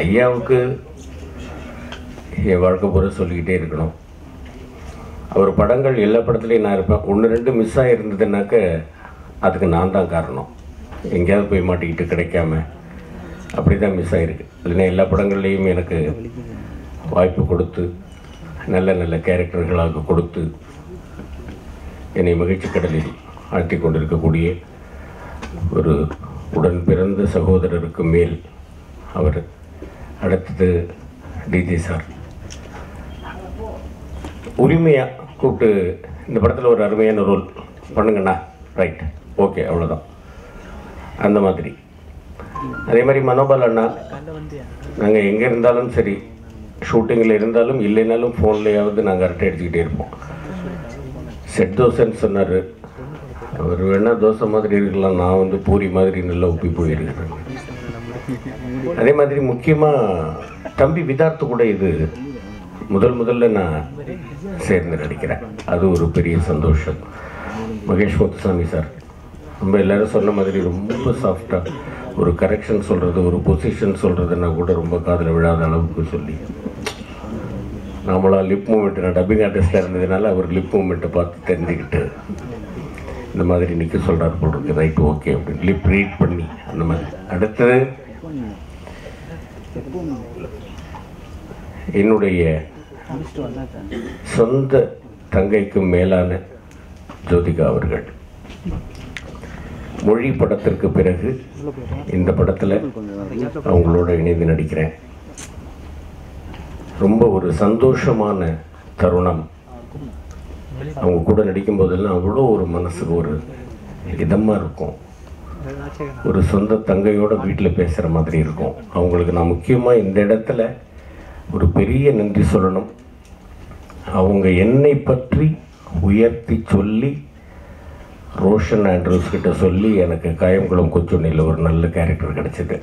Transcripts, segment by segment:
ஐயாவுக்கு என் வாழ்க்கை பூரா சொல்லிக்கிட்டே இருக்கணும். அவர் படங்கள் எல்லா படத்துலையும் நான் இருப்பேன். 1-2 மிஸ் ஆகிருந்ததுனாக்க அதுக்கு நான் தான் காரணம். எங்கேயாவது போய் மாட்டிக்கிட்டு கிடைக்காம அப்படி தான் மிஸ் ஆகிருக்கு. இல்லைன்னா எல்லா படங்கள்லேயும் எனக்கு வாய்ப்பு கொடுத்து நல்ல நல்ல கேரக்டர்களாக கொடுத்து என்னை மகிழ்ச்சி கடலில் ஆழ்த்தி கொண்டிருக்கக்கூடிய ஒரு உடன் பிறந்த சகோதரருக்கு மேல் அவர். அடுத்தது டிஜே சார் உரிமையாக கூப்பிட்டு இந்த படத்தில் ஒரு அருமையான ரோல் பண்ணுங்கண்ணா, ரைட், ஓகே, அவ்வளோதான். அந்த மாதிரி அதே மாதிரி மனோபால் அண்ணா, நாங்கள் எங்கே இருந்தாலும் சரி, ஷூட்டிங்கில் இருந்தாலும் இல்லைனாலும் ஃபோன்லேயாவது நாங்கள் அரட்டை அடிச்சுக்கிட்டே இருப்போம். செட் தோசைன்னு சொன்னார். அவர் வேணால் தோசை மாதிரி இருக்கலாம், நான் பூரி மாதிரி நல்லா உப்பி போயிருக்கிறேன். அதே மாதிரி முக்கியமாக தம்பி விதார்த்து கூட இது முதல்ல நான் சேர்ந்து நடிக்கிறேன். அது ஒரு பெரிய சந்தோஷம். மகேஷ் முத்துசாமி சார் ரொம்ப எல்லோரும் சொன்ன மாதிரி ரொம்ப சாஃப்டாக ஒரு கரெக்ஷன் சொல்கிறது, ஒரு பொசிஷன் சொல்கிறதுன்னா கூட ரொம்ப காதில் விழாத அளவுக்கு சொல்லி, நாமளாக லிப் மூமெண்ட்டு, நான் டப்பிங் ஆர்டிஸ்டாக இருந்ததுனால அவர் லிப் மூமெண்ட்டை பார்த்து தெரிஞ்சுக்கிட்டு இந்த மாதிரி நிற்க சொல்கிறார் போல் இருக்கு, ரைட்டு, ஓகே அப்படின்னு லிப் ரீட் பண்ணி அந்த மாதிரி. அடுத்தது என்னுடைய சொந்த தங்கைக்கு மேலான ஜோதிகா அவர்கள். மொழி படத்திற்கு பிறகு இந்த படத்தில் அவங்களோட இணைந்து நடிக்கிறேன். ரொம்ப ஒரு சந்தோஷமான தருணம். அவங்க கூட நடிக்கும் போதெல்லாம் அவ்வளோ ஒரு மனசுக்கு ஒரு இதமாக இருக்கும். ஒரு சொந்த தங்கையோட வீட்டில் பேசுகிற மாதிரி இருக்கும். அவங்களுக்கு நான் முக்கியமாக இந்த இடத்துல ஒரு பெரிய நன்றி சொல்லணும். அவங்க என்னை பற்றி உயர்த்தி சொல்லி ரோஷன் ஆண்ட்ரூஸ் கிட்ட சொல்லி எனக்கு காயங்குளம் கொச்சுண்ணியில் ஒரு நல்ல கேரக்டர் கிடச்சிது.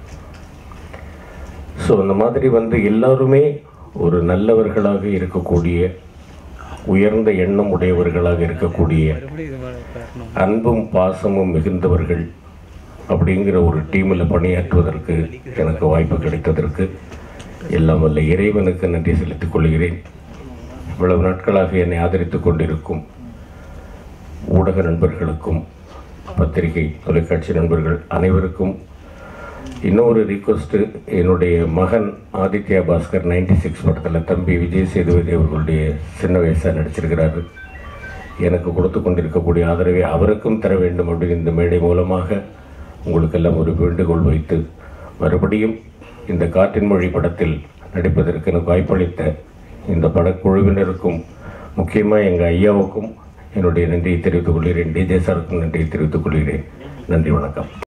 ஸோ அந்த மாதிரி எல்லாருமே ஒரு நல்லவர்களாக இருக்கக்கூடிய, உயர்ந்த எண்ணம் உடையவர்களாக இருக்கக்கூடிய, அன்பும் பாசமும் மிகுந்தவர்கள் அப்படிங்கிற ஒரு டீமில் பணியாற்றுவதற்கு எனக்கு வாய்ப்பு கிடைத்ததற்கு எல்லாம் வல்ல இறைவனுக்கு நன்றி செலுத்திக் கொள்கிறேன். இவ்வளவு நாட்களாக என்னை ஆதரித்து கொண்டிருக்கும் ஊடக நண்பர்களுக்கும், பத்திரிகை தொலைக்காட்சி நண்பர்கள் அனைவருக்கும் இன்னொரு ரிக்வெஸ்ட்டு. என்னுடைய மகன் ஆதித்யா பாஸ்கர் 96 படத்தில் தம்பி விஜய் சேதுபதி அவர்களுடைய சின்ன வயசாக நடிச்சிருக்கிறாரு. எனக்கு கொடுத்து கொண்டிருக்கக்கூடிய ஆதரவை அவருக்கும் தர வேண்டும் அப்படின்னு இந்த மேடை மூலமாக உங்களுக்கெல்லாம் ஒரு வேண்டுகோள் வைத்து, மறுபடியும் இந்த காற்றின் மொழி படத்தில் நடிப்பதற்கு எனக்கு வாய்ப்பளித்த இந்த படக்குழுவினருக்கும், முக்கியமாக எங்கள் ஐயாவுக்கும் என்னுடைய நன்றியை தெரிவித்துக் கொள்கிறேன். டிஜே சாருக்கும் நன்றியை தெரிவித்துக் கொள்கிறேன். நன்றி, வணக்கம்.